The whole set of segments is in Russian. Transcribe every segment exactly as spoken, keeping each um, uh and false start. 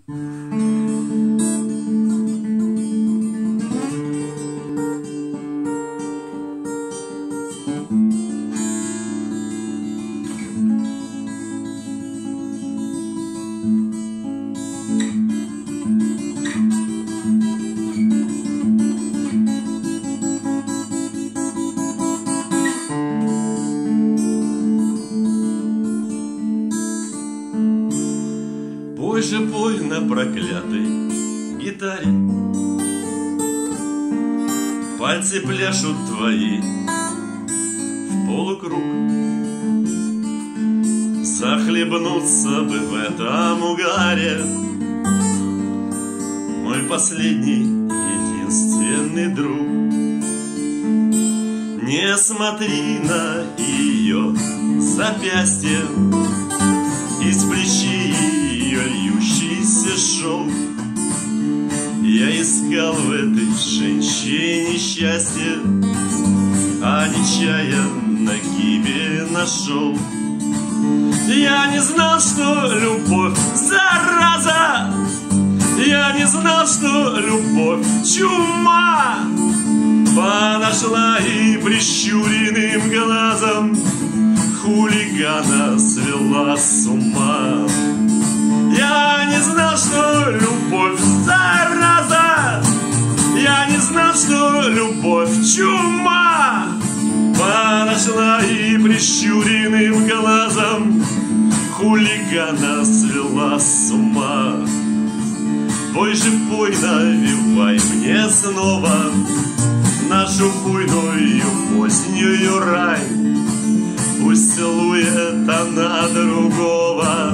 Пой же, пой на проклятой гитаре, пальцы пляшут твои в полукруг. Захлебнуться бы в этом угаре, мой последний, единственный друг. Не смотри на ее запястье, из плечи ее льющийся шелк. Я искал в этой женщине счастье, а нечаянно гибель нашел. Я не знал, что любовь зараза, я не знал, что любовь чума. Подошла и прищуренным глазом хулигана свела с ума. Я не знал, что любовь зараза, я не знал, что любовь чума. Подошла и прищуренным глазом хулигана свела с ума. Пой же, пой, навевай мне снова нашу буйную позднюю рань. Пусть целует она другого,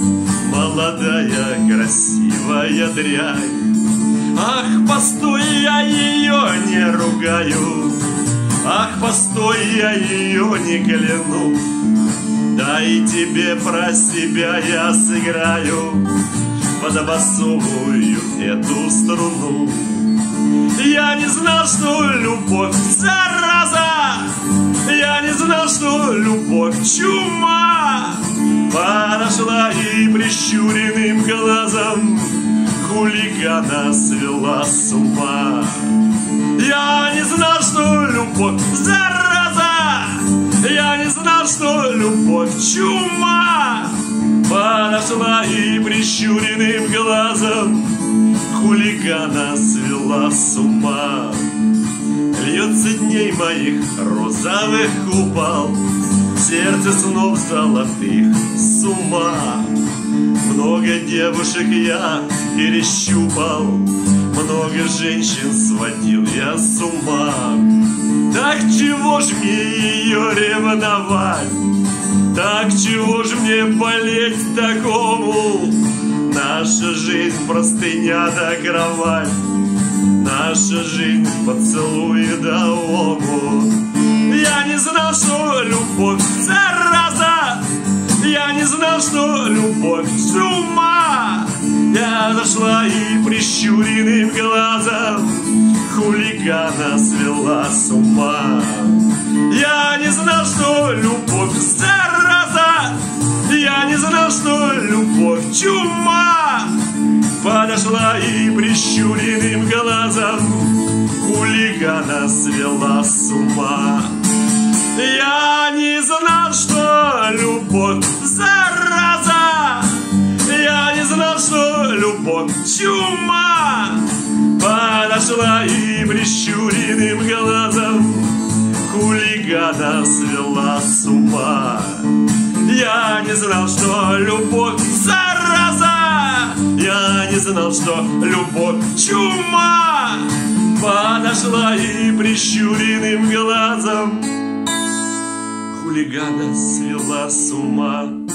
молодая красивая дрянь. Ах, постой, я ее не ругаю, ах, постой, я ее не кляну. Дай тебе про себя я сыграю под басовую эту струну. Я не знал, что любовь зараза, я не знал, что любовь чума. Подошла и прищуренным глазом хулигана свела с ума. Я не знал, что любовь зараза, я не знал, что любовь чума. Подошла и прищуренным глазом хулигана свела с ума. Льется дней моих розовых купол, сердце снов золотых с ума. Много девушек я перещупал, много женщин сводил я с ума. Так чего ж мне ее ревновать, так чего ж мне болеть такому? Наша жизнь простыня да кровать, наша жизнь поцелуй да омут. Я не знал, что любовь зараза, я не знал, что любовь чума. Я зашла и прищуренным глазом хулигана свела с ума. Я не знал, что любовь зараза, я не знал, что любовь чума. Подошла и прищуренным глазом хулигана свела с ума. Я не знал, что любовь зараза, я не знал, что любовь чума. Подошла и прищуренным глазом хулигана свела с ума. Я не знал, что любовь зараза, я не знал, что любовь чума. Подошла и прищуренным глазом хулигана свела с ума.